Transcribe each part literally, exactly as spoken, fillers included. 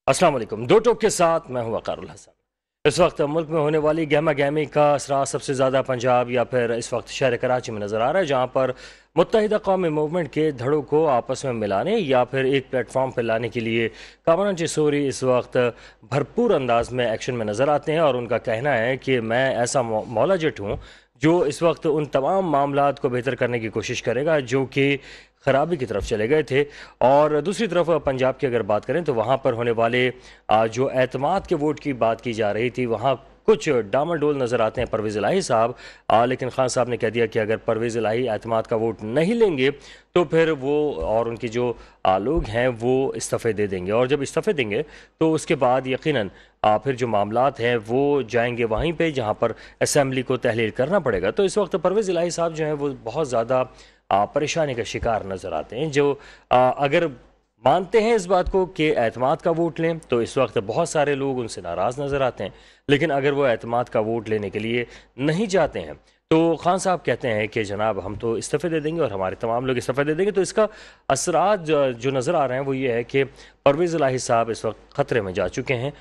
السلام علیکم۔ دو ٹوک کے ساتھ میں ہوں وقار الحسن۔ اس وقت ملک میں ہونے والی گہما گہمی کا اثرات سب سے زیادہ پنجاب یا پھر اس وقت شہر کراچی میں نظر آ رہا ہے، جہاں پر متحدہ قومی موومنٹ کے دھڑوں کو آپس میں ملانے یا پھر ایک پلیٹ فارم پہ لانے کے لیے کامران چسوری اس وقت بھرپور انداز میں ایکشن میں نظر آتے ہیں، اور ان کا کہنا ہے کہ میں ایسا مولا جٹ ہوں جو اس وقت ان تمام معاملات کو بہتر کرنے کی کوشش کرے گا جو کہ خرابی کی طرف چلے گئے تھے۔ اور دوسری طرف پنجاب کی اگر بات کریں تو وہاں پر ہونے والے جو اعتماد کے ووٹ کی بات کی جا رہی تھی، وہاں کچھ ڈاماڈول نظر آتے ہیں پرویز الہی صاحب، لیکن خان صاحب نے کہہ دیا کہ اگر پرویز الہی اعتماد کا ووٹ نہیں لیں گے تو پھر وہ اور ان کی جو لوگ ہیں وہ استعفے دے دیں گے، اور جب استعفے دیں گے تو اس کے بعد یقیناً پھر جو معاملات ہیں وہ جائیں گے وہیں پہ جہاں پر اسمبلی کو تحلیل کرنا پڑے گا۔ تو اس وقت پرویز الہی صاحب جو ہیں وہ بہت زیادہ پریشانی کا شکار نظر آتے ہیں، جو اگر مانتے ہیں اس بات کو کہ اعتماد کا ووٹ لیں تو اس وقت بہت سارے لوگ ان سے ناراض نظر آتے ہیں، لیکن اگر وہ اعتماد کا ووٹ لینے کے لیے نہیں جاتے ہیں تو خان صاحب کہتے ہیں کہ جناب ہم تو استعفے دے دیں گے اور ہمارے تمام لوگ استعفے دے دیں گے۔ تو اس کا اثرات جو نظر آ رہے ہیں وہ یہ ہے کہ پرویز الہی صاحب اس وقت خطرے میں جا چکے ہیں،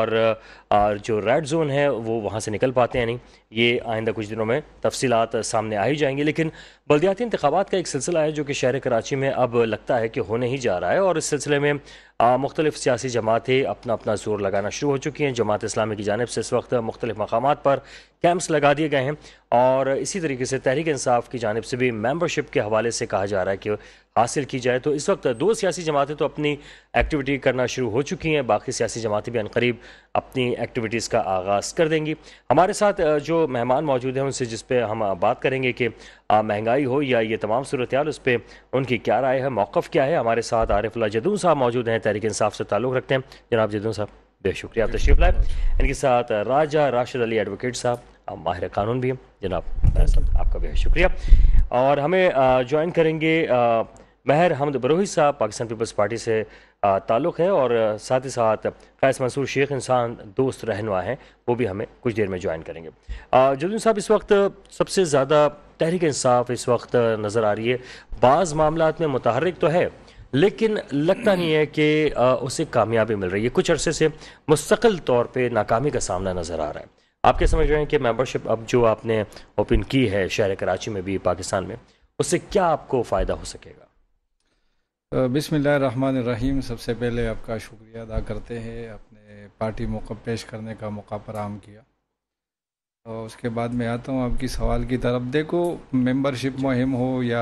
اور جو ریڈ زون ہے وہ وہاں سے نکل پاتے ہیں نہیں۔ یہ آئندہ کچھ دنوں میں تفصیلات سامنے آ ہی جائیں گی، لیکن بلدیاتی انتخابات کا ایک سلسلہ ہے جو کہ شہر کراچی میں اب لگتا ہے کہ ہونے ہی جا رہا ہے، اور اس سلسلے میں مختلف سیاسی جماعتیں اپنا اپنا زور لگانا شروع ہو چکی ہیں۔ جماعت اسلامی کی جانب سے اس وقت مختلف مقامات پر کیمپس لگا دیے گئے ہیں، اور اسی طریقے سے تحریک انصاف کی جانب سے بھی ممبرشپ کے حوالے سے کہا جا رہا ہے کہ حاصل کی جائے۔ تو اس وقت دو سیاسی جماعتیں تو اپنی ایکٹیویٹی کرنا شروع ہو چکی ہیں، باقی سیاسی جماعتیں بھی عنقریب اپنی ایکٹیویٹیز کا آغاز کر دیں گی۔ ہمارے ساتھ جو مہمان موجود ہیں ان سے جس پہ ہم بات کریں گے کہ مہنگائی ہو یا یہ تمام صورتحال، اس پہ ان کی کیا رائے ہے، موقف کیا ہے۔ ہمارے ساتھ عارف اللہ جدون صاحب موجود ہیں، تحریک انصاف سے تعلق رکھتے ہیں۔ جناب جدون صاحب بے شکریہ آپ تشریف لائے۔ ان کے ساتھ راجہ راشد علی ایڈوکیٹ صاحب ماہر قانون بھی ہیں، جناب آپ کا بے شکریہ۔ اور ہمیں جوائن کریں گے مہر حمد بروہی صاحب، پاکستان پیپلز پارٹی سے تعلق ہے، اور ساتھ ہی ساتھ قیس منصور شیخ انسان دوست رہنما ہیں، وہ بھی ہمیں کچھ دیر میں جوائن کریں گے۔ جدون صاحب اس وقت سب سے زیادہ تحریک انصاف اس وقت نظر آ رہی ہے، بعض معاملات میں متحرک تو ہے لیکن لگتا نہیں ہے کہ اسے کامیابی مل رہی ہے، کچھ عرصے سے مستقل طور پہ ناکامی کا سامنا نظر آ رہا ہے۔ آپ کیا سمجھ رہے ہیں کہ ممبرشپ اب جو آپ نے اوپن کی ہے شہر کراچی میں بھی پاکستان میں، اس سے کیا آپ کو فائدہ ہو سکے گا؟ بسم اللہ الرحمن الرحیم۔ سب سے پہلے آپ کا شکریہ ادا کرتے ہیں، اپنے پارٹی موقع پیش کرنے کا موقع فراہم کیا، اور اس کے بعد میں آتا ہوں آپ کی سوال کی طرف۔ دیکھو، ممبرشپ مہم ہو یا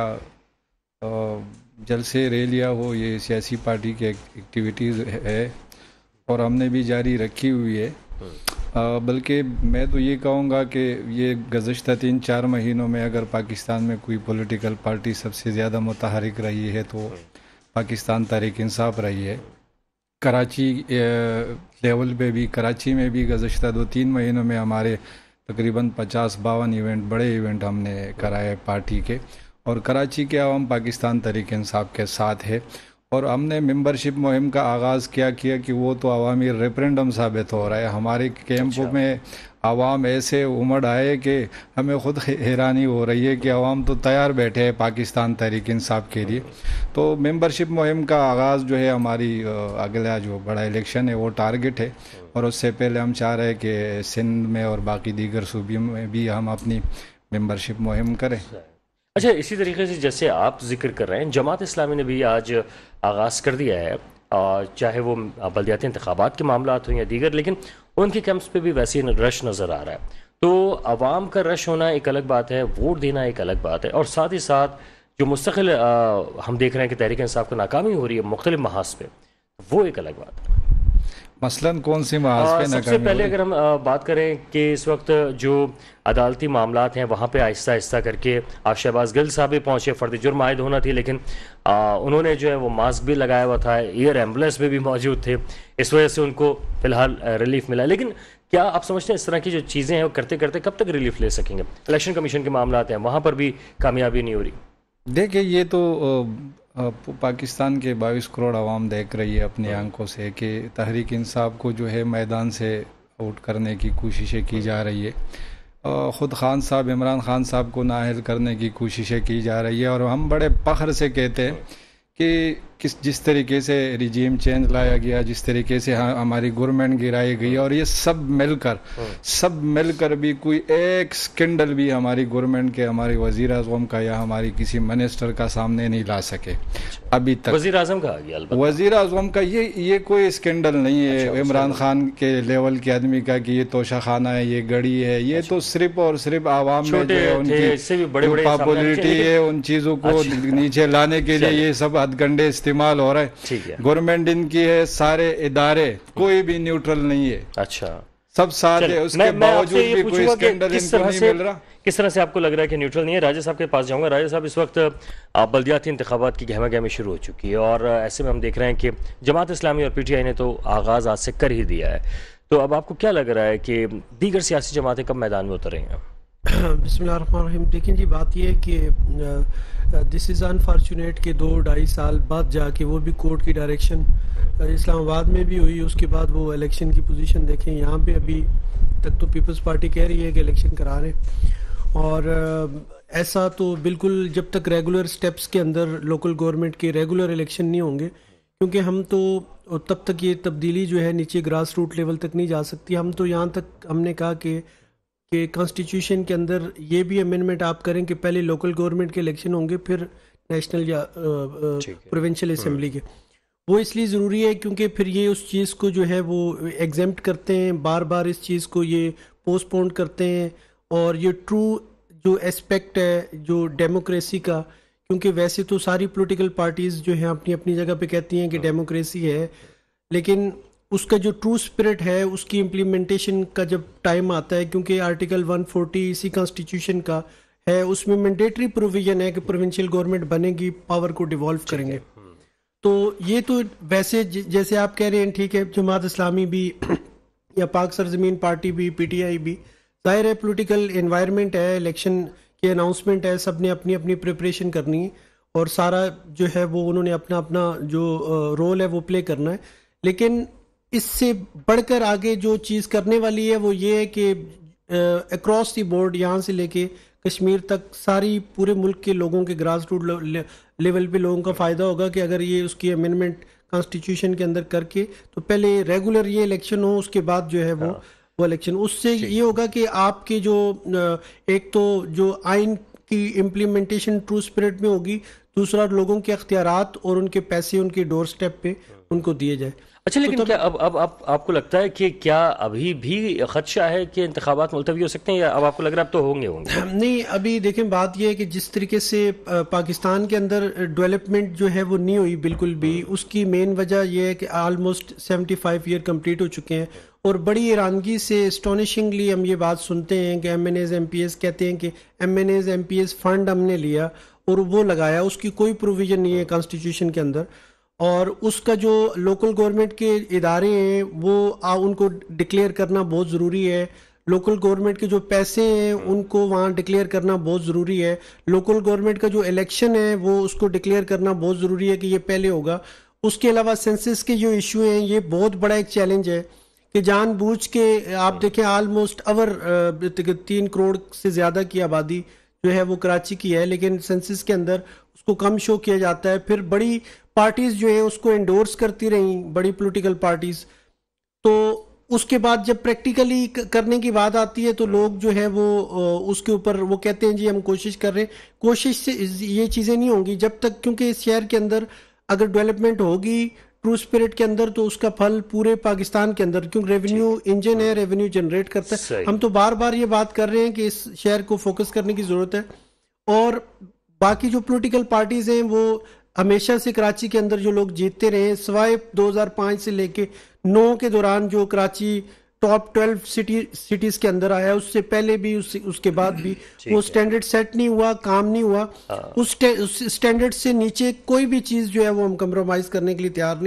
جلسے ریلیاں ہو، یہ سیاسی پارٹی کی ایکٹیویٹیز ہے اور ہم نے بھی جاری رکھی ہوئی ہے، بلکہ میں تو یہ کہوں گا کہ یہ گزشتہ تین چار مہینوں میں اگر پاکستان میں کوئی پولیٹیکل پارٹی سب سے زیادہ متحرک رہی ہے تو پاکستان تحریک انصاف رہی ہے۔ کراچی لیول پہ بھی، کراچی میں بھی گزشتہ دو تین مہینوں میں ہمارے تقریباً پچاس باون ایونٹ، بڑے ایونٹ ہم نے کرائے پارٹی کے، اور کراچی کے عوام پاکستان تحریک انصاف کے ساتھ ہے۔ اور ہم نے ممبرشپ مہم کا آغاز کیا کیا کہ وہ تو عوامی ریفرینڈم ثابت ہو رہا ہے۔ ہمارے کیمپوں میں عوام ایسے امڑ آئے کہ ہمیں خود حیرانی ہو رہی ہے کہ عوام تو تیار بیٹھے ہیں پاکستان تحریک انصاف کے لیے۔ تو ممبرشپ مہم کا آغاز جو ہے ہماری اگلا جو بڑا الیکشن ہے وہ ٹارگٹ ہے، اور اس سے پہلے ہم چاہ رہے ہیں کہ سندھ میں اور باقی دیگر صوبوں میں بھی ہم اپنی ممبرشپ مہم کریں۔ اچھا، اسی طریقے سے جیسے آپ ذکر کر رہے ہیں، جماعت اسلامی نے بھی آج آغاز کر دیا ہے، چاہے وہ بلدیاتی انتخابات کے معاملات ہوں یا دیگر، لیکن ان کے کیمپس پہ بھی ویسے رش نظر آ رہا ہے۔ تو عوام کا رش ہونا ایک الگ بات ہے، ووٹ دینا ایک الگ بات ہے، اور ساتھ ہی ساتھ جو مستقل ہم دیکھ رہے ہیں کہ تحریک انصاف کو ناکامی ہو رہی ہے مختلف محاذ پہ، وہ ایک الگ بات ہے۔ مثلاً کون سی محاذ پہ ناکامی؟ سب سے پہلے اگر ہم بات کریں کہ اس وقت جو عدالتی معاملات ہیں وہاں پہ آہستہ آہستہ کر کے شہباز گل صاحب بھی پہنچے، فرد جرم عائد ہونا تھی، لیکن انہوں نے جو ہے وہ ماسک بھی لگایا ہوا تھا، ایئر ایمبولینس میں بھی موجود تھے، اس وجہ سے ان کو فی الحال ریلیف ملا۔ لیکن کیا آپ سمجھتے ہیں اس طرح کی جو چیزیں ہیں وہ کرتے کرتے کب تک ریلیف لے سکیں گے؟ الیکشن کمیشن کے معاملات ہیں، وہاں پر بھی کامیابی نہیں ہو رہی۔ دیکھیں، یہ تو پاکستان کے بائیس کروڑ عوام دیکھ رہی ہے اپنی آنکھوں سے کہ تحریک انصاف کو جو ہے میدان سے آؤٹ کرنے کی کوششیں کی جا رہی ہے، خود خان صاحب، عمران خان صاحب کو نااہل کرنے کی کوششیں کی جا رہی ہے، اور ہم بڑے فخر سے کہتے ہیں کہ کس جس طریقے سے ریجیم چینج لایا گیا, جس طریقے سے ہماری گورنمنٹ گرائی گئی, اور یہ سب مل کر سب مل کر بھی کوئی ایک سکینڈل بھی ہماری گورنمنٹ کے, ہماری وزیر اعظم کا یا ہماری کسی منسٹر کا سامنے نہیں لا سکے ابھی تک. وزیر اعظم کا آ گیا وزیر اعظم کا یہ یہ کوئی اسکینڈل نہیں ہے عمران خان کے لیول کے آدمی کا کہ یہ توشہ خانہ ہے, یہ گڑی ہے. یہ تو صرف اور صرف عوام میں جو ہے ان کی پاپولرٹی ہے, ان چیزوں کو نیچے لانے کے لیے یہ سب ہتھ کنڈے استعمال ہو رہے ہیں. گورنمنٹ ان کی ہے, سارے ادارے کوئی بھی نیوٹرل نہیں ہے. اچھا, سب ساتھ ہے, اس کے باوجود بھی کوئی اسکینڈل ان کو نہیں مل رہا. کس طرح سے آپ کو لگ رہا ہے کہ نیوٹرل نہیں ہے؟ راجہ صاحب کے پاس جاؤں گا. راجہ صاحب, اس وقت بلدیاتی انتخابات کی گہما گہمی شروع ہو چکی ہے, اور ایسے میں ہم دیکھ رہے ہیں کہ جماعت اسلامی اور پی ٹی آئی نے تو آغاز آج سے کر ہی دیا ہے. تو اب آپ کو کیا لگ رہا ہے کہ دیگر سیاسی جماعتیں کب میدان میں اتریں گے؟ بسم اللہ الرحمن الرحیم. دیکھیں جی, بات یہ ہے کہ دس از انفارچونیٹ کہ دو ڈھائی سال بعد جا کے وہ بھی کورٹ کی ڈائریکشن اسلام آباد میں بھی ہوئی, اس کے بعد وہ الیکشن کی پوزیشن دیکھیں. یہاں پہ ابھی تک تو پیپلز پارٹی کہہ رہی ہے کہ الیکشن کرا رہے ہیں, اور ایسا تو بالکل جب تک ریگولر سٹیپس کے اندر لوکل گورنمنٹ کے ریگولر الیکشن نہیں ہوں گے, کیونکہ ہم تو تب تک یہ تبدیلی جو ہے نیچے گراس روٹ لیول تک نہیں جا سکتی. ہم تو یہاں تک ہم نے کہا کہ کہ کانسٹیٹیوشن کے اندر یہ بھی امینڈمنٹ آپ کریں کہ پہلے لوکل گورنمنٹ کے الیکشن ہوں گے, پھر نیشنل یا پروونشل اسمبلی کے. وہ اس لیے ضروری ہے کیونکہ پھر یہ اس چیز کو جو ہے وہ ایگزیمپٹ کرتے ہیں, بار بار اس چیز کو یہ پوسٹ پون کرتے ہیں, اور یہ ٹرو جو اسپیکٹ ہے جو ڈیموکریسی کا, کیونکہ ویسے تو ساری پولیٹیکل پارٹیز جو ہیں اپنی اپنی جگہ پہ کہتی ہیں کہ ڈیموکریسی ہے, لیکن اس کا جو ٹرو اسپرٹ ہے اس کی امپلیمنٹیشن کا جب ٹائم آتا ہے, کیونکہ آرٹیکل ون فورٹی اسی کانسٹیٹیوشن کا ہے, اس میں مینڈیٹری پروویژن ہے کہ پروونشل گورنمنٹ بنے گی, پاور کو ڈیوالو کریں گے. تو یہ تو ویسے جیسے آپ کہہ رہے ہیں ٹھیک ہے, جماعت اسلامی بھی یا پاک سرزمین پارٹی بھی, پی ٹی آئی بھی, ظاہر ہے پولیٹیکل انوائرمنٹ ہے, الیکشن کے اناؤنسمنٹ ہے, سب نے اپنی اپنی پریپریشن کرنی ہے, اور سارا جو ہے وہ انہوں نے اپنا اپنا جو رول ہے وہ پلے کرنا ہے. لیکن اس سے بڑھ کر آگے جو چیز کرنے والی ہے وہ یہ ہے کہ اکراس دی بورڈ, یہاں سے لے کے کشمیر تک ساری پورے ملک کے لوگوں کے گراس روٹ لیول پہ لوگوں کا فائدہ ہوگا کہ اگر یہ اس کی امینڈمنٹ کانسٹیٹیوشن کے اندر کر کے, تو پہلے ریگولر یہ الیکشن ہو, اس کے بعد جو ہے وہ وہ الیکشن. اس سے یہ ہوگا کہ آپ کے جو ایک تو جو آئین کی امپلیمنٹیشن ٹرو اسپرٹ میں ہوگی, دوسرا لوگوں کے اختیارات اور ان کے پیسے ان کے ڈور سٹیپ پہ ان کو دیے جائے. اچھا, لیکن کیا اب اب اب آپ کو لگتا ہے کہ کیا ابھی بھی خدشہ ہے کہ انتخابات ملتوی ہو سکتے ہیں, یا اب آپ کو لگ رہا ہے اب تو ہوں گے ہوں گے نہیں, ابھی دیکھیں بات یہ ہے کہ جس طریقے سے پاکستان کے اندر ڈیولپمنٹ جو ہے وہ نہیں ہوئی بالکل بھی, اس کی مین وجہ یہ ہے کہ almost seventy five year complete ہو چکے ہیں, اور بڑی حیرانگی سے اسٹونشنگلی ہم یہ بات سنتے ہیں کہ MNAs MPAs کہتے ہیں کہ MNAs MPAs fund ہم نے لیا اور وہ لگایا, اس کی کوئی پروویژن نہیں ہے کانسٹیٹیوشن کے اندر. اور اس کا جو لوکل گورنمنٹ کے ادارے ہیں وہ ان کو ڈکلیئر کرنا بہت ضروری ہے, لوکل گورنمنٹ کے جو پیسے ہیں ان کو وہاں ڈکلیئر کرنا بہت ضروری ہے, لوکل گورنمنٹ کا جو الیکشن ہے وہ اس کو ڈکلیئر کرنا بہت ضروری ہے کہ یہ پہلے ہوگا. اس کے علاوہ سینسس کے جو ایشو ہیں یہ بہت بڑا ایک چیلنج ہے کہ جان بوجھ کے آپ دیکھیں آلموسٹ اوور تین کروڑ سے زیادہ کی آبادی جو ہے وہ کراچی کی ہے, لیکن سینسس کے اندر اس کو کم شو کیا جاتا ہے. پھر بڑی پارٹیز جو ہیں اس کو انڈورس کرتی رہیں, بڑی پولیٹیکل پارٹیز, تو اس کے بعد جب پریکٹیکلی کرنے کی بات آتی ہے تو لوگ جو ہے وہ اس کے اوپر وہ کہتے ہیں جی ہم کوشش کر رہے ہیں. کوشش سے یہ چیزیں نہیں ہوں گی جب تک, کیونکہ اس شہر کے اندر اگر ڈیولپمنٹ ہوگی ٹرو اسپرٹ کے اندر تو اس کا پھل پورے پاکستان کے اندر, کیونکہ ریونیو انجن ہے, ریونیو جنریٹ کرتا ہے. ہم تو بار بار یہ بات کر رہے ہیں کہ اس شہر کو فوکس کرنے کی ضرورت ہے. اور باقی جو پولیٹیکل پارٹیز ہیں وہ ہمیشہ سے کراچی کے اندر جو لوگ جیتتے رہے, سوائے دو ہزار پانچ سے لے کے نو کے دوران جو Karachi top twelve city cities کے اندر آیا, اس سے پہلے بھی اس, اس کے بعد بھی وہ سٹینڈرڈ سیٹ نہیں ہوا, کام نہیں ہوا. اس سٹینڈرڈ سے نیچے کوئی بھی چیز جو ہے وہ ہم کمپرومائز کرنے کے لیے تیار نہیں ہے,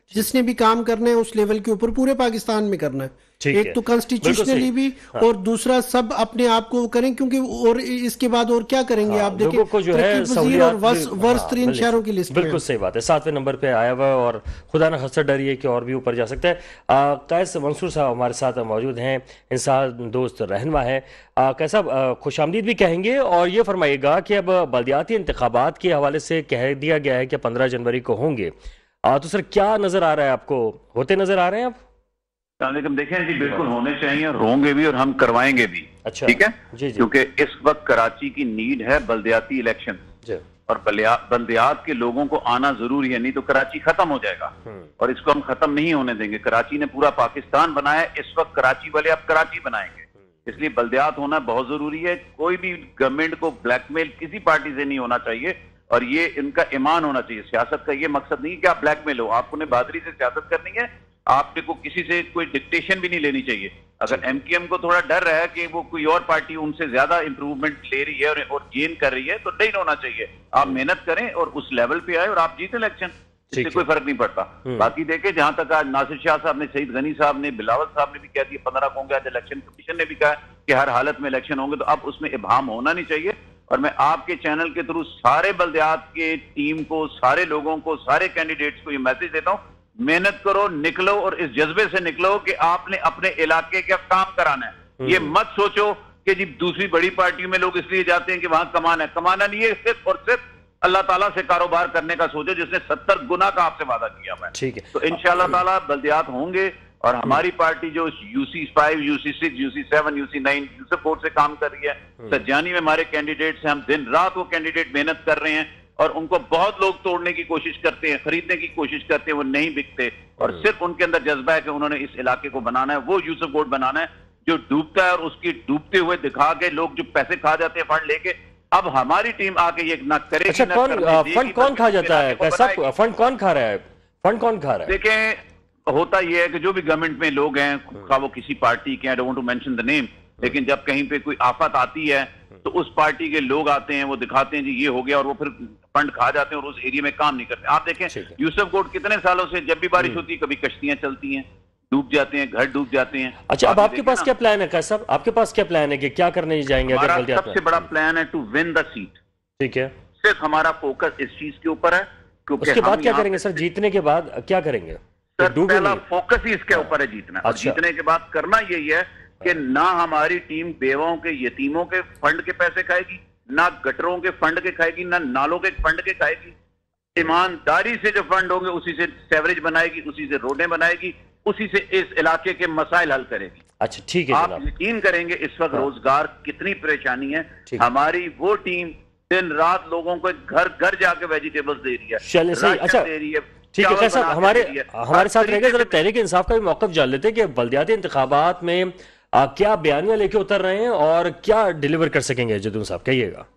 جس نے بھی کام کرنا ہے اس لیول کے اوپر پورے پاکستان میں کرنا ہے، ایک تو کانسٹیٹیوشنلی بھی اور دوسرا سب اپنے آپ کو کریں، کیونکہ اور اس کے بعد اور کیا کریں گے آپ دیکھیں وزیر اور ورس ترین شہروں کی لسٹ میں. بالکل صحیح بات ہے، ساتویں نمبر پہ آیا ہوا اور خدا نہ خاصہ ڈریے کہ اور بھی اوپر جا سکتا ہے. قیس منصور صاحب ہمارے ساتھ موجود ہیں، انسان دوست رہنما ہے. قیس صاحب خوش آمدید بھی کہیں گے، اور یہ فرمائیے گا کہ اب بلدیاتی انتخابات کے حوالے سے کہہ دیا گیا ہے کہ پندرہ جنوری کو ہوں گے، تو سر کیا نظر آ رہا ہے آپ کو؟ ہوتے نظر آ رہے ہیں آپ؟ السلام علیکم. دیکھیں جی بالکل ہونے چاہیے اور ہوں گے بھی اور ہم کروائیں گے بھی. اچھا ٹھیک ہے جی جی. کیونکہ اس وقت کراچی کی نیڈ ہے بلدیاتی الیکشن جی. اور بلدیات کے لوگوں کو آنا ضروری ہے، نہیں تو کراچی ختم ہو جائے گا اور اس کو ہم ختم نہیں ہونے دیں گے. کراچی نے پورا پاکستان بنایا ہے، اس وقت کراچی والے اب کراچی بنائیں گے، اس لیے بلدیات ہونا بہت ضروری ہے. کوئی بھی گورنمنٹ کو بلیک میل کسی پارٹی سے نہیں ہونا چاہیے اور یہ ان کا ایمان ہونا چاہیے. سیاست کا یہ مقصد نہیں کہ آپ بلیک میل ہو، آپ کو نے بہادری سے سیاست کرنی ہے، آپ کو کسی سے کوئی ڈکٹیشن بھی نہیں لینی چاہیے. اگر ایم کیو ایم کو تھوڑا ڈر رہا ہے کہ وہ کوئی اور پارٹی ان سے زیادہ امپروومنٹ لے رہی ہے اور گین کر رہی ہے تو نہیں ہونا چاہیے. آپ محنت کریں اور اس لیول پہ آئے اور آپ جیتے الیکشن، اس سے کوئی فرق نہیں پڑتا. باقی دیکھیں جہاں تک آج ناصر شاہ صاحب نے، سعید غنی صاحب نے، بلاول صاحب نے بھی کہہ دیا پندرہ کو ہوں گے، آج الیکشن کمیشن نے بھی کہا کہ ہر حالت میں الیکشن ہوں گے، تو اب اس میں ابہام ہونا نہیں چاہیے. اور میں آپ کے چینل کے تھرو سارے بلدیات کے ٹیم کو، سارے لوگوں کو، سارے کینڈیڈیٹس کو یہ میسج دیتا ہوں، محنت کرو، نکلو اور اس جذبے سے نکلو کہ آپ نے اپنے علاقے کا کام کرانا ہے. یہ مت سوچو کہ جی دوسری بڑی پارٹیوں میں لوگ اس لیے جاتے ہیں کہ وہاں کمانا ہے. کمانا نہیں ہے، صرف اور صرف اللہ تعالیٰ سے کاروبار کرنے کا سوچو جس نے ستر گنا کا آپ سے وعدہ کیا ہوا ہے. ٹھیک ہے، تو انشاءاللہ تعالیٰ بلدیات ہوں گے اور ہماری پارٹی جو UC five, UC six, UC seven, UC nine Yousuf Kot سے کام کر رہی ہے. سجانی میں ہمارے کینڈیڈیٹس ہیں، ہم دن رات وہ کینڈیڈیٹ محنت کر رہے ہیں اور ان کو بہت لوگ توڑنے کی کوشش کرتے ہیں، خریدنے کی کوشش کرتے ہیں، وہ نہیں بکتے. اور صرف ان کے اندر جذبہ ہے کہ انہوں نے اس علاقے کو بنانا ہے، وہ یوسف کوٹ بنانا ہے جو ڈوبتا ہے اور اس کی ڈوبتے ہوئے دکھا کے لوگ جو پیسے کھا جاتے ہیں فنڈ لے کے. اب ہماری ٹیم آ کے یہ نہ کرے. اچھا کون فنڈ کون کھا جاتا ہے؟ فنڈ کون کھا رہا ہے؟ فنڈ کون کھا رہا ہے؟ دیکھیں ہوتا یہ ہے کہ جو بھی گورنمنٹ میں لوگ ہیں، خواہ وہ کسی پارٹی کے، I don't want to mention the name، لیکن جب کہیں پہ کوئی آفت آتی ہے تو اس پارٹی کے لوگ آتے ہیں، وہ دکھاتے ہیں جی یہ ہو گیا اور وہ پھر فنڈ کھا جاتے ہیں اور اس ایریا میں کام نہیں کرتے. آپ دیکھیں یوسف کوٹ کتنے سالوں سے جب بھی بارش ہوتی ہے کبھی کشتیاں چلتی ہیں، ڈوب جاتے ہیں، گھر ڈوب جاتے ہیں. اچھا اب آپ کے پاس کیا پلان ہے قیس صاحب؟ آپ کے پاس کیا پلان ہے کہ کیا کرنے جائیں گے؟ ہمارا سب سے بڑا پلان ہے ٹو ون دا سیٹ. ٹھیک ہے، صرف ہمارا فوکس اس چیز کے اوپر ہے. اس کے بعد کیا کریں گے سر؟ جیتنے کے بعد کیا کریں گے؟ پہلا فوکس ہی اس کے اوپر ہے جیتنا. اور جیتنے کے بعد کرنا یہی ہے کہ نہ ہماری ٹیم بیواؤں کے، یتیموں کے فنڈ کے پیسے کھائے گی، نہ گٹروں کے فنڈ کے کھائے گی، نہ نالوں کے فنڈ کے کھائے گی. ایمانداری سے جو فنڈ ہوں گے اسی سے سیوریج بنائے گی، اسی سے روڈیں بنائے گی، اسی سے اس علاقے کے مسائل حل کرے گی. اچھا ٹھیک ہے، آپ یقین کریں گے اس وقت روزگار کتنی پریشانی ہے. ہماری وہ ٹیم دن رات لوگوں کو گھر گھر جا کے ویجیٹیبلز دے رہی ہے، اچھا دے رہی ہے. ٹھیک ہے قیس صاحب، ہمارے ہمارے ساتھ رہ گئے ذرا تحریک انصاف کا بھی موقف جان لیتے ہیں کہ بلدیاتی انتخابات میں کیا بیانیاں لے کے اتر رہے ہیں اور کیا ڈیلیور کر سکیں گے؟ جدون صاحب کہیے گا.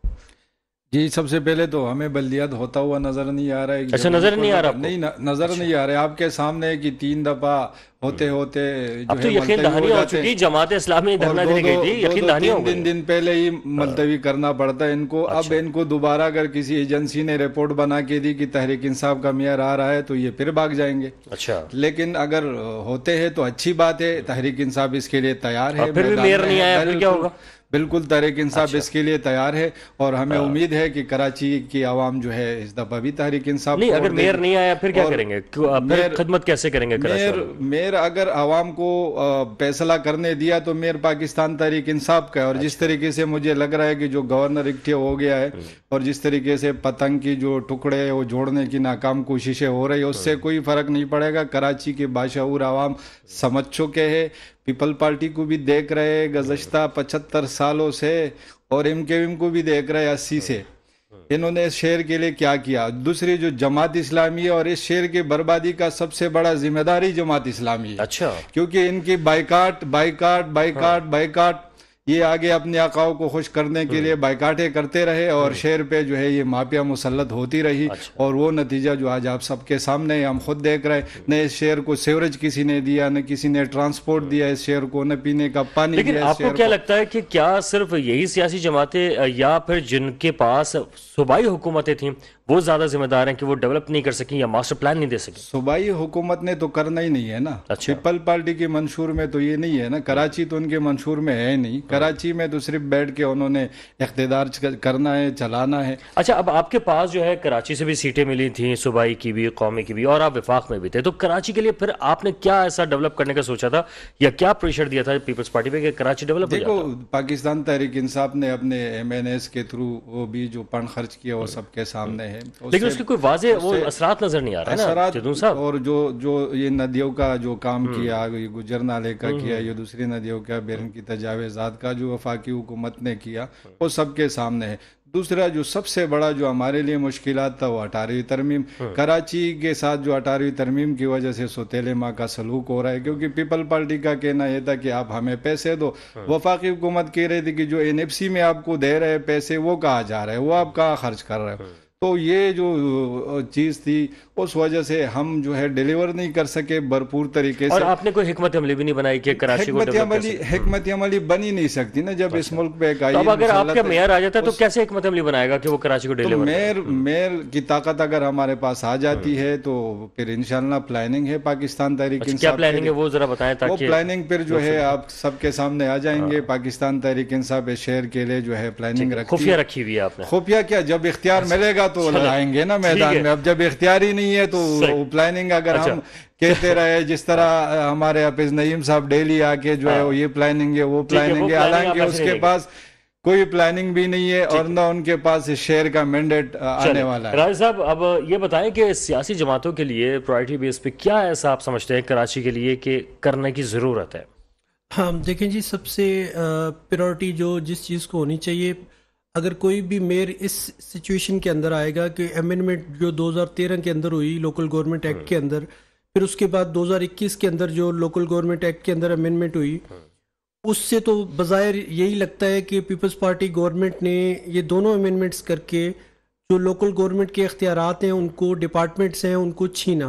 جی سب سے پہلے تو ہمیں بلدیات ہوتا ہوا نظر نہیں آ رہا ہے. اچھا نظر نہیں آ رہا؟ نہیں نظر نہیں آ رہا ہے. آپ کے سامنے کہ تین دفعہ ہوتے ہوتے اب تو یقین دہانی ہو چکی. جماعت اسلامی دھرنا دینے گئی تھی، یقین دہانی ہو گئی. تین دن پہلے ہی ملتوی کرنا پڑتا ہے ان کو. اب ان کو دوبارہ اگر کسی ایجنسی نے رپورٹ بنا کے دی کہ تحریک انصاف کا میئر آ رہا ہے تو یہ پھر بھاگ جائیں گے. اچھا لیکن اگر ہوتے ہیں تو اچھی بات ہے، تحریک انصاف اس کے لیے تیار ہے. پھر بھی میئر نہیں آیا پھر کیا ہوگا؟ بالکل تحریک انصاف اس کے لیے تیار ہے اور ہمیں امید ہے کہ کراچی کی عوام جو ہے اس دفعہ بھی تحریک انصاف. نہیں اگر میئر نہیں آیا پھر کیا کریں گے؟ پھر خدمت کیسے کریں گے؟ میئر اگر عوام کو فیصلہ کرنے دیا تو میئر پاکستان تحریک انصاف کا ہے. اور جس طریقے سے مجھے لگ رہا ہے کہ جو گورنر اکٹھے ہو گیا ہے اور جس طریقے سے پتنگ کی جو ٹکڑے وہ جوڑنے کی ناکام کوششیں ہو رہی ہے اس سے کوئی فرق نہیں پڑے گا. کراچی کے باشعور عوام سمجھ چکے ہیں، پیپل پارٹی کو بھی دیکھ رہے گزشتہ پچہتر سالوں سے اور ایم کیو ایم کو بھی دیکھ رہے اسی سے. انہوں نے اس شہر کے لیے کیا کیا. دوسری جو جماعت اسلامی ہے اور اس شہر کی بربادی کا سب سے بڑا ذمہ داری جماعت اسلامی ہے. اچھا، کیونکہ ان کی بائیکاٹ بائیکاٹ بائیکاٹ بائیکاٹ یہ آگے اپنے آقاؤں کو خوش کرنے کے لیے بائیکاٹیں کرتے رہے اور شہر پہ جو ہے یہ مافیا مسلط ہوتی رہی، اور وہ نتیجہ جو آج آپ سب کے سامنے ہم خود دیکھ رہے ہیں۔ نہ اس شہر کو سیوریج کسی نے دیا، نہ کسی نے ٹرانسپورٹ دیا اس شہر کو، نہ پینے کا پانی دیا۔ لیکن آپ کو کیا لگتا ہے کہ کیا صرف یہی سیاسی جماعتیں یا پھر جن کے پاس صوبائی حکومتیں تھیں وہ زیادہ ذمہ دار ہیں کہ وہ ڈیولپ نہیں کر سکیں یا ماسٹر پلان نہیں دے سکیں؟ صوبائی حکومت نے تو کرنا ہی نہیں ہے نا۔ پیپل پارٹی کے منشور میں تو یہ نہیں ہے نا، کراچی تو ان کے منشور میں ہے نہیں، کراچی میں تو صرف بیٹھ کے انہوں نے اقتدار کرنا ہے، چلانا ہے۔ اچھا، اب آپ کے پاس جو ہے کراچی سے بھی سیٹیں ملی تھیں، صوبائی کی بھی، قومی کی بھی، اور آپ وفاق میں بھی تھے، تو کراچی کے لیے پھر آپ نے کیا ایسا ڈیولپ کرنے کا سوچا تھا یا کیا پریشر دیا تھا پیپلز پارٹی پہ کہ کراچی ڈیولپ ہو جاتا؟ دیکھو، پاکستان تحریک انصاف نے اپنے ایم این ایس کے تھرو وہ بھی جو فنڈ خرچ کیا وہ سب کے سامنے ہے، لیکن اس کی کوئی واضح وہ اثرات نظر نہیں آ رہا ہے نا جدون صاحب۔ اور جو جو یہ ندیوں کا جو کام کیا، یہ گجر نالے کا کیا، یہ دوسری ندیوں کا، بیرن کی تجاوزات کا جو وفاقی حکومت نے کیا وہ سب کے سامنے ہے۔ دوسرا جو سب سے بڑا جو ہمارے لیے مشکلات تھا وہ اٹھارہویں ترمیم، کراچی کے ساتھ جو اٹھارہویں ترمیم کی وجہ سے سوتیلے ماں کا سلوک ہو رہا ہے، کیونکہ پیپل پارٹی کا کہنا یہ تھا کہ آپ ہمیں پیسے دو، وفاقی حکومت کہہ رہی تھی کہ جو این ایف سی میں آپ کو دے رہے پیسے وہ کہاں جا رہے ہیں، وہ آپ کہاں خرچ کر رہے ہو۔ تو یہ جو چیز تھی اس وجہ سے ہم جو ہے ڈیلیور نہیں کر سکے بھرپور طریقے سے۔ اور آپ نے کوئی حکمت عملی بھی نہیں بنائی کہ کراچی کو ڈیولپ کر سکے؟ حکمت عملی بنی نہیں سکتی نا جب اس ملک پہ ایک آئی۔ اب اگر آپ کا میئر آ جاتا ہے تو کیسے حکمت عملی بنائے گا کہ وہ کراچی کو ڈیلیور؟ میئر میئر کی طاقت اگر ہمارے پاس آ جاتی ہے تو پھر انشاءاللہ پلاننگ ہے پاکستان تحریک انصاف۔ کیا پلاننگ ہے وہ ذرا بتائیں تاکہ وہ پلاننگ پھر جو ہے آپ سب کے سامنے آ جائیں گے۔ پاکستان تحریک انصاف اس شہر کے لیے جو ہے پلاننگ رکھی، خفیہ رکھی ہوئی ہے آپ نے؟ خفیہ کیا، جب اختیار ملے گا تو لگائیں گے نا میدان میں، اب جب اختیار ہی نہیں ہے تو پلاننگ اگر ہم کہتے رہے جس طرح ہمارے حافظ نعیم صاحب ڈیلی آ کے جو ہے یہ پلاننگ ہے وہ پلاننگ ہے، حالانکہ اس کے پاس کوئی پلاننگ بھی نہیں ہے اور نہ ان کے پاس اس شہر کا مینڈیٹ آنے والا ہے۔ راجہ صاحب اب یہ بتائیں کہ سیاسی جماعتوں کے لیے پرائرٹی بیس پہ کیا ایسا آپ سمجھتے ہیں کراچی کے لیے کہ کرنے کی ضرورت ہے؟ ہاں دیکھیں جی، سب سے پرائرٹی جو جس چیز کو ہونی چاہیے، اگر کوئی بھی میئر اس سچویشن کے اندر آئے گا کہ امینڈمنٹ جو دو ہزار تیرہ کے اندر ہوئی لوکل گورنمنٹ ایکٹ کے اندر، پھر اس کے بعد دو ہزار اکیس کے اندر جو لوکل گورنمنٹ ایکٹ کے اندر امینڈمنٹ ہوئی، اس سے تو بظاہر یہی لگتا ہے کہ پیپلز پارٹی گورنمنٹ نے یہ دونوں امینڈمنٹس کر کے جو لوکل گورنمنٹ کے اختیارات ہیں ان کو، ڈپارٹمنٹس ہیں ان کو چھینا۔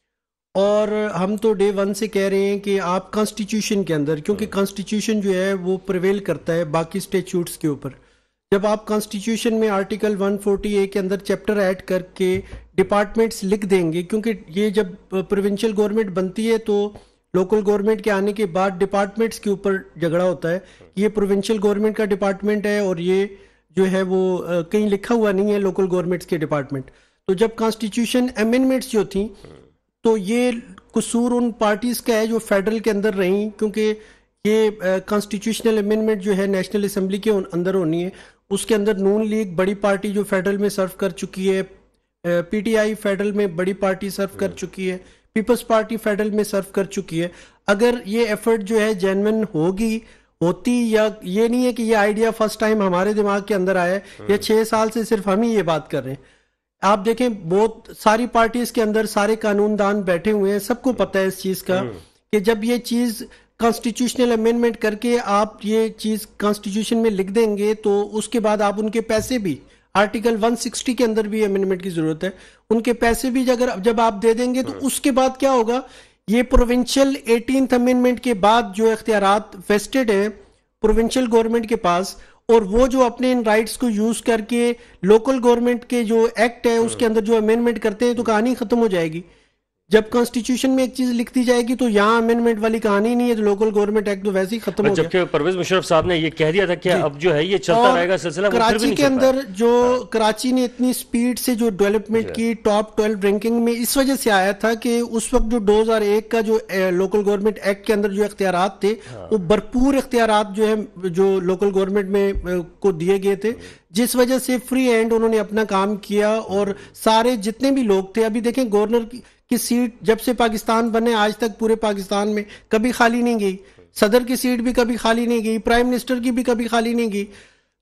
اور ہم تو ڈے ون سے کہہ رہے ہیں کہ آپ کانسٹیٹیوشن کے اندر، کیونکہ کانسٹیٹیوشن جو ہے وہ پریویل کرتا ہے باقی اسٹیچوٹس کے اوپر، جب آپ کانسٹیٹیوشن میں آرٹیکل ون فورٹی اے کے اندر چیپٹر ایڈ کر کے ڈپارٹمنٹس لکھ دیں گے، کیونکہ یہ جب پروونشل گورنمنٹ بنتی ہے تو لوکل گورنمنٹ کے آنے کے بعد ڈپارٹمنٹس کے اوپر جھگڑا ہوتا ہے، یہ پروونشل گورنمنٹ کا ڈپارٹمنٹ ہے اور یہ جو ہے وہ کہیں لکھا ہوا نہیں ہے لوکل گورنمنٹس کے ڈپارٹمنٹ۔ تو جب کانسٹیٹیوشن امینڈمنٹس جو تھیں تو یہ قصور ان پارٹیز کا ہے جو فیڈرل کے اندر رہیں، کیونکہ یہ کانسٹیٹیوشنل امینڈمنٹ جو ہے نیشنل اسمبلی کے اندر ہونی ہے، اس کے اندر نون لیگ بڑی پارٹی جو فیڈرل میں سرو کر چکی ہے، پی ٹی آئی فیڈرل میں بڑی پارٹی سرو کر چکی ہے، پیپلز پارٹی فیڈرل میں سرو کر چکی ہے۔ اگر یہ ایفرٹ جو ہے جینون ہوگی ہوتی، یا یہ نہیں ہے کہ یہ آئیڈیا فرسٹ ٹائم ہمارے دماغ کے اندر آیا ہے، یا چھ سال سے صرف ہم ہی یہ بات کر رہے ہیں، آپ دیکھیں بہت ساری پارٹیز کے اندر سارے قانون دان بیٹھے ہوئے ہیں، سب کو پتہ ہے اس چیز کا کہ جب یہ چیز کانسٹیٹیوشنل امینڈمنٹ کر کے آپ یہ چیز کانسٹیٹیوشن میں لکھ دیں گے تو اس کے بعد آپ ان کے پیسے بھی، آرٹیکل ون سکسٹی کے اندر بھی امینڈمنٹ کی ضرورت ہے، ان کے پیسے بھی اگر جب آپ دے دیں گے تو اس کے بعد کیا ہوگا، یہ پروونشل ایٹینتھ امینڈمنٹ کے بعد جو اختیارات ویسٹڈ ہیں پروونشل گورنمنٹ کے پاس، اور وہ جو اپنے ان رائٹس کو یوز کر کے لوکل گورنمنٹ کے جو ایکٹ ہے اس کے اندر جو امینڈمنٹ کرتے ہیں تو کہانی ختم ہو جائے گی۔ جب کانسٹیٹیوشن میں ایک چیز لکھ دی جائے گی تو یہاں امینڈمنٹ والی کہانی نہیں ہے، تو لوکل گورنمنٹ ایکٹ تو ویسے ہی ختم ہو گیا۔ جبکہ پرویز مشرف صاحب نے یہ کہہ دیا تھا کہ اب جو ہے یہ چلتا رہے گا سلسلہ، کراچی کے اندر جو کراچی نے اتنی سپیڈ سے جو ڈیولپمنٹ کی ٹاپ ٹویلو رینکنگ میں اس وجہ سے آیا تھا کہ اس وقت جو دو ہزار ایک کا جو لوکل گورنمنٹ ایکٹ کے اندر جو اختیارات تھے وہ بھرپور اختیارات جو ہے جو لوکل گورنمنٹ میں کو دیے گئے تھے، جس وجہ سے فری ہینڈ انہوں نے اپنا کام کیا، اور سارے جتنے بھی لوگ تھے، ابھی دیکھیں گورنر کی سیٹ جب سے پاکستان بنے آج تک پورے پاکستان میں کبھی خالی نہیں گئی، صدر کی سیٹ بھی کبھی خالی نہیں گئی، پرائم منسٹر کی بھی کبھی خالی نہیں گئی،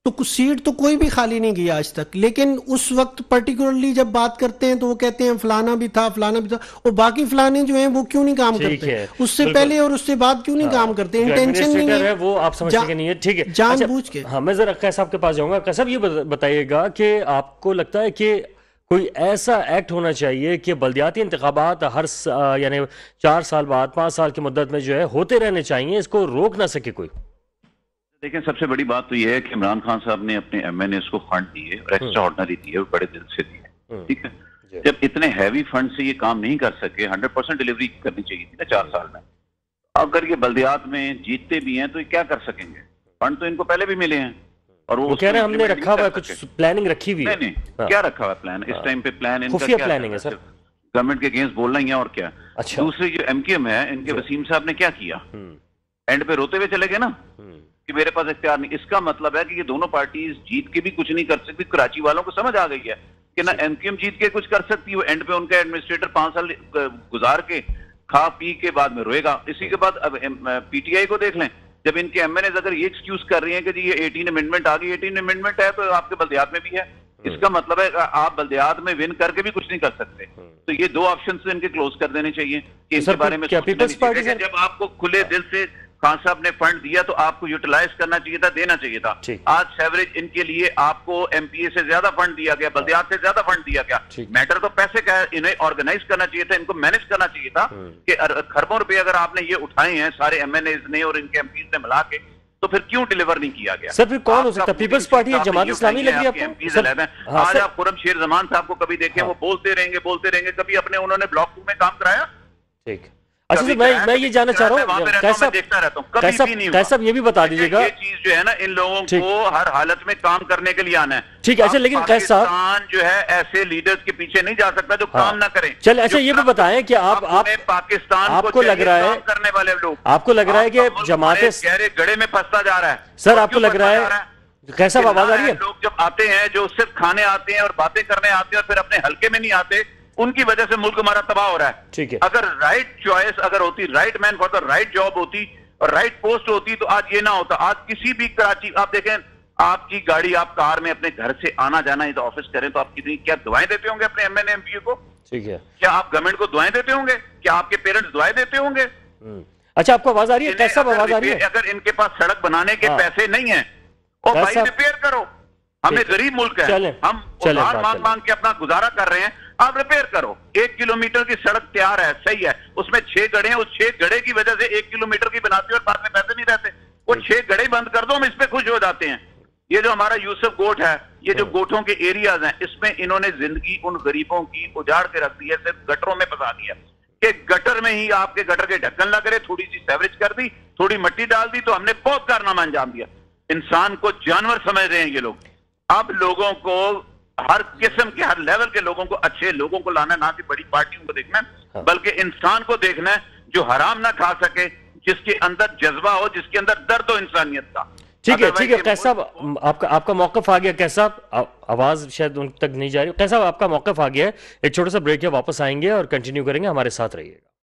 تو کچھ سیٹ تو کوئی بھی خالی نہیں گیا آج تک، لیکن اس وقت پرٹیکولرلی جب بات کرتے ہیں تو وہ کہتے ہیں فلانا بھی تھا فلانا بھی تھا، اور باقی فلانے جو ہیں وہ کیوں نہیں کام کرتے، اس سے پہلے اور اس سے بعد کیوں نہیں کام کرتے، انٹینشن نہیں ہے وہ آپ سمجھتے کہ نہیں ہے. ٹھیک ہے، جان بوجھ کے. ہاں میں ذرا قیس صاحب کے پاس جاؤں گا. قیس صاحب یہ بتائیے گا کہ آپ کو لگتا ہے کہ کوئی ایسا ایکٹ ہونا چاہیے کہ بلدیاتی انتخابات ہر یعنی چار سال بعد پانچ سال کی مدت میں جو ہے ہوتے رہنے چاہیے، اس کو روک نہ سکے کوئی؟ دیکھیں سب سے بڑی بات تو یہ ہے کہ عمران خان صاحب نے اپنے ایم این ایز کو فنڈ دیے اور ایکسٹرا آرڈنری دیے اور بڑے دل سے دیے، ٹھیک ہے. جب اتنے ہیوی فنڈ سے یہ کام نہیں کر سکے، ہنڈریڈ پرسینٹ ڈیلیوری کرنی چاہیے تھی نا چار سال میں. اگر یہ بلدیات میں جیتتے بھی ہیں تو یہ کیا کر سکیں گے؟ فنڈ تو ان کو پہلے بھی ملے ہیں اور وہ کہہ رہے ہیں ہم نے رکھا ہوا ہے، کچھ پلاننگ رکھی ہوئی ہے. نہیں نہیں، کیا رکھا ہوا ہے پلان اس ٹائم پہ؟ پلان ان کا خفیہ پلاننگ ہے سر، گورنمنٹ کے اگینسٹ بولنا ہی ہے اور کیا. دوسری جو ایم کیو ایم ہے، ان کے وسیم صاحب نے کیا کیا؟ اینڈ پہ روتے ہوئے چلے گئے نا کہ میرے پاس اختیار نہیں. اس کا مطلب ہے کہ یہ دونوں پارٹیز جیت کے بھی کچھ نہیں کر سکتی. کراچی والوں کو سمجھ آ گئی ہے کہ نہ ایم کیو ایم جیت کے کچھ کر سکتی، وہ اینڈ پہ ان کا ایڈمنسٹریٹر پانچ سال گزار کے کھا پی کے بعد میں روئے گا. اسی کے بعد اب پی ٹی آئی کو دیکھ لیں، جب ان کے ایم این ایز اگر یہ ایکسکیوز کر رہی ہیں کہ جی یہ ایٹین امینڈمنٹ آ گئی، ایٹین امینڈمنٹ ہے تو آپ کے بلدیات میں بھی ہے، اس کا مطلب ہے آپ بلدیات میں ون کر کے بھی کچھ نہیں کر سکتے. تو یہ دو آپشنز ان کے کلوز کر دینے چاہیے کہ اس کے بارے میں جب آپ کو کھلے دل سے خان صاحب نے فنڈ دیا تو آپ کو یوٹیلائز کرنا چاہیے تھا، دینا چاہیے تھا. آج سیوریج ان کے لیے آپ کو ایم پی اے سے زیادہ فنڈ دیا گیا، بلدیات سے زیادہ فنڈ دیا گیا. میٹر تو پیسے کا ہے، انہیں آرگنائز کرنا چاہیے تھا، ان کو مینج کرنا چاہیے تھا کہ کھربوں روپے اگر آپ نے یہ اٹھائے ہیں سارے ایم این ایز نے اور ان کے ایم پیز نے ملا کے، تو پھر کیوں ڈیلیور نہیں کیا گیا؟ سر پھر کون ہو سکتا ہے؟ پیپلز پارٹی ہے، جماعت اسلامی لگی آپ کو؟ آج آپ خرم شیر زمان صاحب کو کبھی دیکھیں وہ بولتے رہیں گے بولتے رہیں گے، کبھی اپنے انہوں نے بلاک ٹو میں کام کرایا؟ ٹھیک. اچھا میں میں یہ جاننا چاہ رہا ہوں قیس صاحب یہ بھی بتا دیجیے گا، یہ چیز جو ہے نا ان لوگوں کو ہر حالت میں کام کرنے کے لیے آنا ہے. ٹھیک ہے. اچھا لیکن قیس صاحب پاکستان جو ہے ایسے لیڈرز کے پیچھے نہیں جا سکتا جو کام نہ کریں. چل اچھا یہ بھی بتائیں کہ آپ آپ پاکستان کو لگ رہا ہے کرنے والے لوگ، آپ کو لگ رہا ہے کہ جماعت گہرے گڑے میں پھنستا جا رہا ہے؟ سر آپ کو لگ رہا ہے قیس صاحب آواز آ رہی ہے؟ لوگ جب آتے ہیں جو صرف کھانے آتے ہیں اور باتیں کرنے آتے ہیں اور پھر اپنے حلقے میں نہیں آتے، ان کی وجہ سے ملک ہمارا تباہ ہو رہا ہے. ٹھیک ہے. اگر رائٹ چوائس اگر ہوتی، right man for the right job ہوتی اور رائٹ پوسٹ ہوتی تو آج یہ نہ ہوتا. آج کسی بھی کراچی آپ دیکھیں، آپ کی گاڑی آپ کار میں اپنے گھر سے آنا جانا ادھر آفس کریں تو آپ کتنی کیا دعائیں دیتے ہوں گے اپنے MNA MPA کو؟ ٹھیک ہے. کیا آپ گورنمنٹ کو دعائیں دیتے ہوں گے؟ کیا آپ کے پیرنٹس دعائیں دیتے ہوں گے؟ اچھا آپ کو آواز آ رہی ہے قیس صاحب؟ آواز آ رہی ہے؟ اگر ان کے پاس سڑک بنانے کے پیسے نہیں ہیں اور بھائی ریپیئر کرو، ہمیں غریب ملک ہے، ہم ادھار مانگ مانگ کے اپنا گزارا کر رہے ہیں، آپ ریپیئر کرو. ایک کلومیٹر کی سڑک تیار ہے، صحیح ہے، اس میں چھ گڑھے ہیں، اس چھ گڑھے کی وجہ سے ایک کلومیٹر کی بناتے اور بعد میں پیسے نہیں رہتے. وہ چھ گڑھے بند کر دو، ہم اس پہ خوش ہو جاتے ہیں. یہ جو ہمارا یوسف گوٹ ہے، یہ جو گوٹوں کے ایریاز ہیں، اس میں انہوں نے زندگی ان غریبوں کی اجاڑ کے رکھ دی ہے، صرف گٹروں میں پھنسا دیا کہ گٹر میں ہی آپ کے گٹر کے ڈھکن لگ رہے، تھوڑی سی سیوریج کر دی، تھوڑی مٹی ڈال دی تو ہم نے بہت کارنامہ انجام دیا. انسان کو جانور سمجھ رہے ہیں یہ لوگ. اب لوگوں کو ہر قسم کے ہر لیول کے لوگوں کو، اچھے لوگوں کو لانا، نہ صرف بڑی پارٹیوں کو دیکھنا ہے بلکہ انسان کو دیکھنا ہے جو حرام نہ کھا سکے، جس کے اندر جذبہ ہو، جس کے اندر درد ہو انسانیت کا. ٹھیک ہے ٹھیک ہے قیس صاحب آپ کا آپ کا موقف آ گیا. قیس صاحب آواز شاید ان تک نہیں جا رہی. قیس صاحب آپ کا موقف آ گیا ہے. ایک چھوٹا سا بریک ہے، واپس آئیں گے اور کنٹینیو کریں گے. ہمارے ساتھ رہیے.